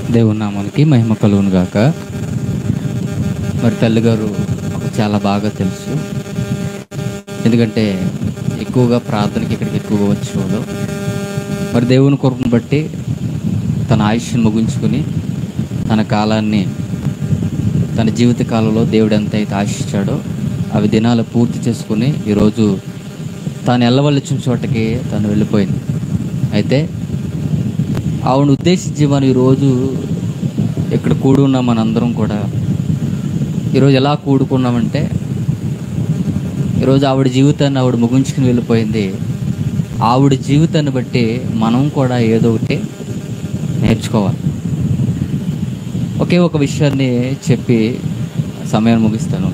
దేవుని నామానికి మహిమ కలుగును గాక. మరి తల్లిగారు మాకు చాలా బాగా తెలుసు, ఎందుకంటే ఎక్కువగా ప్రార్థనకి ఇక్కడికి ఎక్కువగా వచ్చేవాడు. మరి దేవుని కొరకును బట్టి తన ఆయుష్ను ముగించుకుని తన కాలాన్ని, తన జీవిత కాలంలో దేవుడు ఎంత అయితే ఆశించాడో అవి దినాలు పూర్తి చేసుకుని ఈరోజు తాను వెళ్ళవలసిన చోటకి తను వెళ్ళిపోయింది. అయితే ఆవిడ ఉద్దేశించి మనం ఈరోజు ఇక్కడ కూడి ఉన్నాం. మనందరం కూడా ఈరోజు ఎలా కూడుకున్నామంటే, ఈరోజు ఆవిడ జీవితాన్ని ఆవిడ ముగించుకుని వెళ్ళిపోయింది. ఆవిడ జీవితాన్ని బట్టి మనం కూడా ఏదో ఒకటి నేర్చుకోవాలి. ఒకే ఒక విషయాన్ని చెప్పి సమయాన్ని ముగిస్తాను.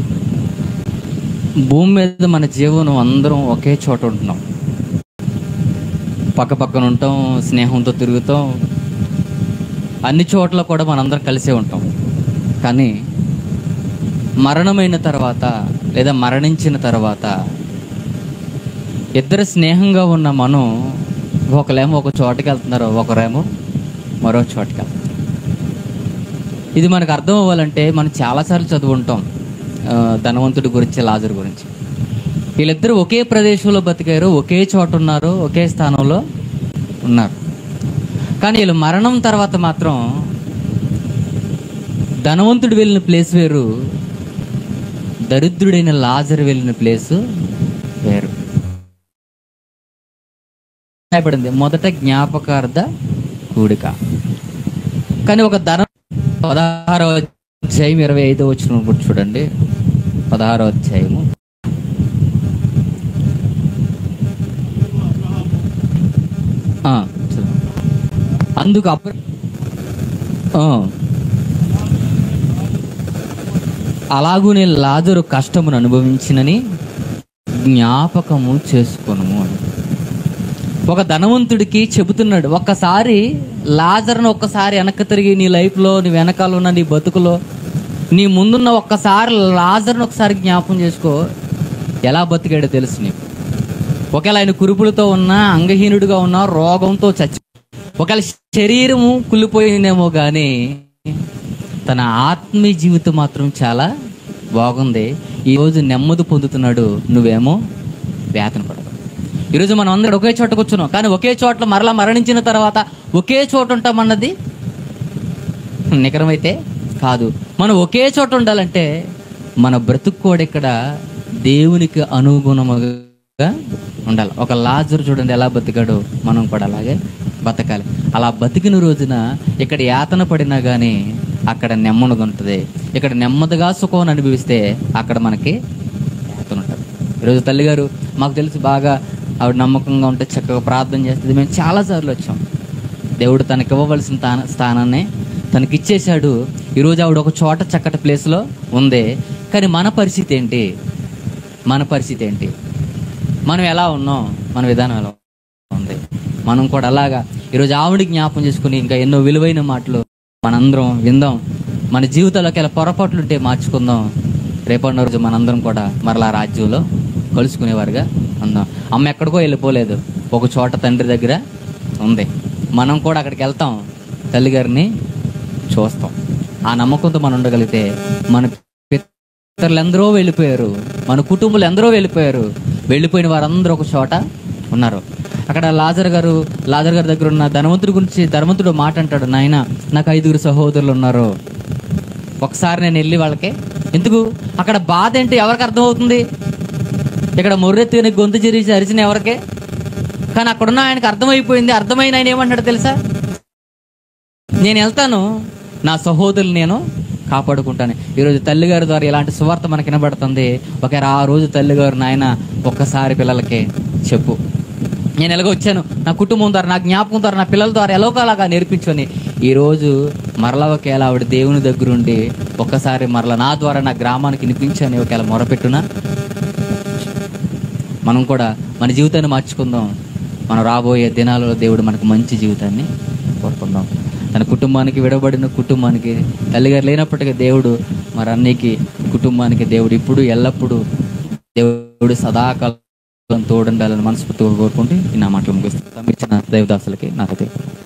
భూమి మీద మన జీవనం అందరం ఒకే చోట ఉంటున్నాం, పక్క పక్కన ఉంటాం, స్నేహంతో తిరుగుతాం, అన్ని చోట్ల కూడా మనందరం కలిసే ఉంటాం. కానీ మరణమైన తర్వాత లేదా మరణించిన తర్వాత ఇద్దరు స్నేహంగా ఉన్న మనం ఒకరేమో ఒక చోటుకి వెళ్తున్నారు, ఒకరేమో మరో చోటుకి వెళ్తున్నారు. ఇది మనకు అర్థం అవ్వాలంటే మనం చాలాసార్లు చదువుంటాం ధనవంతుడి గురించి, లాజరు గురించి. వీళ్ళిద్దరూ ఒకే ప్రదేశంలో బతికారు, ఒకే చోట ఉన్నారు, ఒకే స్థానంలో ఉన్నారు. కానీ వీళ్ళు మరణం తర్వాత మాత్రం ధనవంతుడు వెళ్ళిన ప్లేస్ వేరు, దరిద్రుడైన లాజరు వెళ్ళిన ప్లేసు వేరు. పడింది మొదట జ్ఞాపకార్థ కూడిక. కానీ ఒక 16వ అధ్యాయం 25వ వచనం కూడా చూడండి. 16వ అధ్యాయము అందుకు అలాగూనే లాజరు కష్టమును అనుభవించినని జ్ఞాపకము చేసుకొను అని ఒక ధనవంతుడికి చెబుతున్నాడు. ఒక్కసారి లాజరును ఒక్కసారి వెనక్కి తిరిగి నీ లైఫ్లో, నీ వెనకాల ఉన్న నీ బతుకులో, నీ ముందున్న ఒక్కసారి లాజరును ఒకసారి జ్ఞాపకం చేసుకో. ఎలా బతికాడో తెలుసు నీకు. ఒకవేళ ఆయన కురుపులతో ఉన్నా, అంగహీనుడిగా ఉన్నా, రోగంతో చచ్చి, ఒకవేళ శరీరము కుళ్ళిపోయిందేమో కానీ తన ఆత్మీయ జీవితం మాత్రం చాలా బాగుంది. ఈరోజు నెమ్మది పొందుతున్నాడు, నువ్వేమో వేతన పడదు. ఈరోజు మనం అందరం ఒకే చోట కూర్చున్నాం, కానీ ఒకే చోట్ల మరలా మరణించిన తర్వాత ఒకే చోట ఉంటామన్నది నికరమైతే కాదు. మనం ఒకే చోట ఉండాలంటే మన బ్రతుకు కూడా ఇక్కడ దేవునికి అనుగుణముగా ఉండాలి. ఒక లాజరు చూడండి ఎలా బతికాడో, మనం కూడా అలాగే బతకాలి. అలా బతికిన రోజున ఇక్కడ యాతన పడినా కానీ అక్కడ నెమ్మది ఉంటుంది. ఇక్కడ నెమ్మదిగా సుఖం అనుభవిస్తే అక్కడ మనకి యాతన ఉంటుంది. ఈరోజు తల్లిగారు మాకు తెలిసి బాగా ఆవిడ నమ్మకంగా ఉంటే చక్కగా ప్రార్థన చేస్తుంది. మేము చాలాసార్లు వచ్చాం. దేవుడు తనకి ఇవ్వవలసిన స్థానాన్ని తనకిచ్చేశాడు. ఈరోజు ఆవిడ ఒక చోట చక్కటి ప్లేస్లో ఉంది. కానీ మన పరిస్థితి ఏంటి? మన పరిస్థితి ఏంటి? మనం ఎలా ఉన్నాం? మన విధానం ఎలా ఉంది? మనం కూడా అలాగా ఈరోజు ఆవిడ జ్ఞాపకం చేసుకుని ఇంకా ఎన్నో విలువైన మాటలు మనందరం విందాం. మన జీవితాల్లోకి ఎలా పొరపాట్లు ఉంటే మార్చుకుందాం. రేపటి రోజు మనందరం కూడా మరలా రాజ్యంలో కలుసుకునేవారుగా ఉందాం. అమ్మ ఎక్కడికో వెళ్ళిపోలేదు, ఒక చోట తండ్రి దగ్గర ఉంది. మనం కూడా అక్కడికి వెళ్తాం, తల్లిగారిని చూస్తాం. ఆ నమ్మకంతో మనం ఉండగలిగితే, మన పితరులు ఎందరో వెళ్ళిపోయారు, మన కుటుంబాలు ఎందరో వెళ్ళిపోయారు, వెళ్ళిపోయిన వారందరూ ఒక చోట ఉన్నారు. అక్కడ లాజరు గారి దగ్గర ఉన్న ధనవంతుడి గురించి ధనవంతుడు మాట అంటాడు, నాయన నాకు 5 సహోదరులు ఉన్నారు, ఒకసారి నేను వెళ్ళి వాళ్ళకి ఎందుకు. అక్కడ బాధ ఏంటి ఎవరికి అర్థమవుతుంది? ఇక్కడ మొర్రెత్తుని గొంతు చిరిచి అరిచిన ఎవరికే, కానీ అక్కడున్న ఆయనకు అర్థమైపోయింది. అర్థమైన ఆయన ఏమంటాడు తెలుసా? నేను వెళ్తాను, నా సహోదరులు నేను కాపాడుకుంటాను. ఈరోజు తల్లిగారి ద్వారా ఇలాంటి సువార్త మనకి వినబడుతుంది. ఒకవేళ ఆ రోజు తల్లిగారు, నాయన ఒక్కసారి పిల్లలకి చెప్పు, నేను ఎలాగో వచ్చాను, నా కుటుంబం ద్వారా, నా జ్ఞాపకం ద్వారా, నా పిల్లల ద్వారా ఎలాగోలాగా నేర్పించుకొని, ఈరోజు మరలా ఒకవేళ ఆవిడ దేవుని దగ్గరుండి ఒక్కసారి మరలా నా ద్వారా నా గ్రామానికి వినిపించని ఒకవేళ మొరపెట్టునా, మనం కూడా మన జీవితాన్ని మార్చుకుందాం. మనం రాబోయే దినాలలో దేవుడు మనకు మంచి జీవితాన్ని కోరుకుందాం. తన కుటుంబానికి, విడబడిన కుటుంబానికి, తల్లిగారు లేనప్పటికీ దేవుడు మరి అన్నికి కుటుంబానికి దేవుడు ఇప్పుడు ఎల్లప్పుడూ దేవుడు సదాకాలం తోడుండాలని మనస్ఫూర్తిగా కోరుకుంటూ ఈ నా మాటలు ముగిస్తాను. ఇచ్చిన దైవదాసులకి నా హృదయం